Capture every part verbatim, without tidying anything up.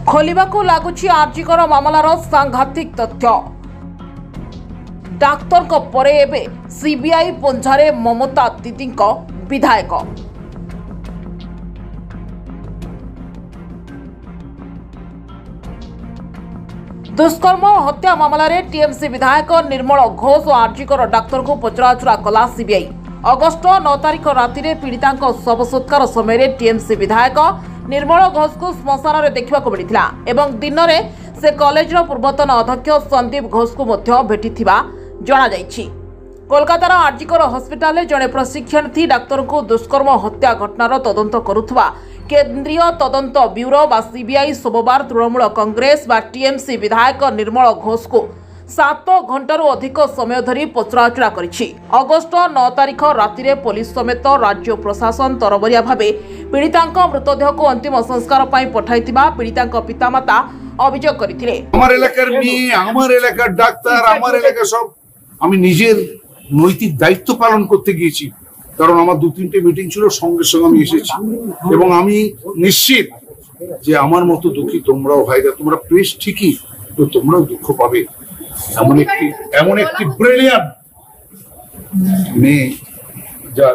खोलिबाकू लागुची आर्जिकर मामलार सांघातिक तथ्य। डाक्तर को परे एबे सीबीआई पंझारे ममता दीदी विधायक। दुष्कर्म और हत्या मामलें टीएमसी विधायक निर्मल घोष और आर्जिकर डाक्तर को पचराउचरा कला सीबीआई। अगस्ट नौ तारिख राति पीड़िता शव सत्कार समय टीएमसी विधायक निर्मल घोष को श्मशान में देखा मिलता एवं दिन में से कॉलेज पूर्वतन अध्यक्ष संदीप घोष को भेटी जना कोलकातार आर्जिकर हस्पिटाल जड़े प्रशिक्षणार्थी डाक्तर को दुष्कर्म हत्या घटनार तदंत करुवा केंद्रीय तदंत ब्यूरो बा सीबीआई सोमवार तृणमूल कांग्रेस बा टीएमसी विधायक निर्मल घोष को सात घंटार अधिक समय धरी पचराउचरा करिछि। अगस्ट नौ तारिख राति पुलिस समेत राज्य प्रशासन तरबरिया भावे पीड़िता मृतदेह को अंतिम संस्कार पर पठाइथिबा पीड़िता पितामाता अभियोग करथिले। आमार एलाकार मेये आमार एलाकार डाक्तार आमार एलाका सब आमी निजेर नैतिक दायित्व पालन करते गिয়েছি কারণ আমার দু তিনটে মিটিং ছিল সঙ্গে সঙ্গে আমি এসেছি এবং আমি নিশ্চিত যে আমার মতো দুঃখী তোমরাও ভাইরা তোমরা প্রেস ঠিকই তো তোমরাও দুঃখ পাবে এমন একটি এমন একটি ব্রিলিয়ান্ট মেয়ে যা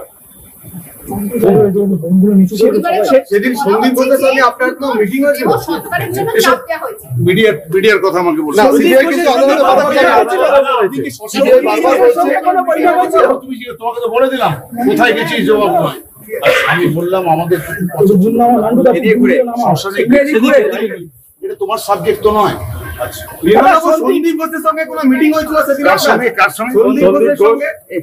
সেদিন সন্দীপ ঘোষের সঙ্গে আপনার কোনো মিটিং হয়েছিল এসব মিডিয়ার মিডিয়ার কথা আমাকে বলছেন তুমি তোমাকে তো বলে দিলাম কোথায় গেছিস জবাব নয় আমি বললাম আমাদের এটা তোমার সাবজেক্ট তো নয়। সন্দীপ ঘোষের সঙ্গে কোনো মিটিং হয়েছিল সেদিন কার সঙ্গে কার সঙ্গে সন্দীপ ঘোষের সঙ্গে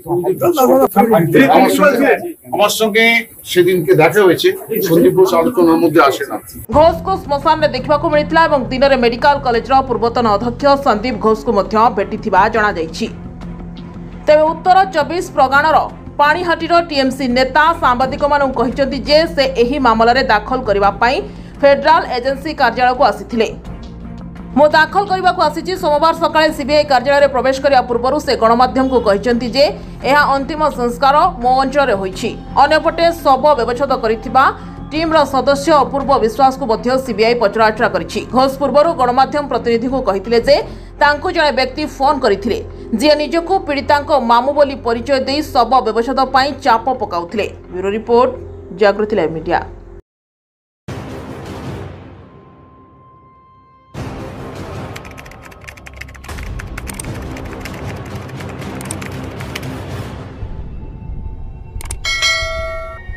আমার সঙ্গে সেদিনকে দেখা হয়েছে সন্দীপ ঘোষ আলোচনার মধ্যে আসে না। ঘোষ को श्मशान में देखा मिलता और दिन में मेडिकल कॉलेज पूर्वतन अध्यक्ष संदीप घोष को भेटी जना तेज उत्तर चौबीस प्रगणार पाणीहाटीर टीएमसी नेता सांबादिक से मामलें दाखल करने फेडराल एजेंसी कार्यालय को आसी मो दाखल करने को आसी सोमवार सकाळे सीबीआई कार्यालय प्रवेश करने पूर्व से गणमाध्यम को कहते जे यह अंतिम संस्कार मो अंचल होईछि। अन्यपटे शव व्यवच्छेद करिथिबा टीम सदस्य अपूर्व विश्वास को सीबीआई पचराउचरा करिछि। घोष पूर्व गणमाध्यम प्रतिनिधि को कहते जे तांको जड़े व्यक्ति फोन करथिले जे निजको पीड़िता मामू बोली परिचय दे शव व्यवच्छेद पई चाप पकाउथिले। Bureau report Jagruti live media.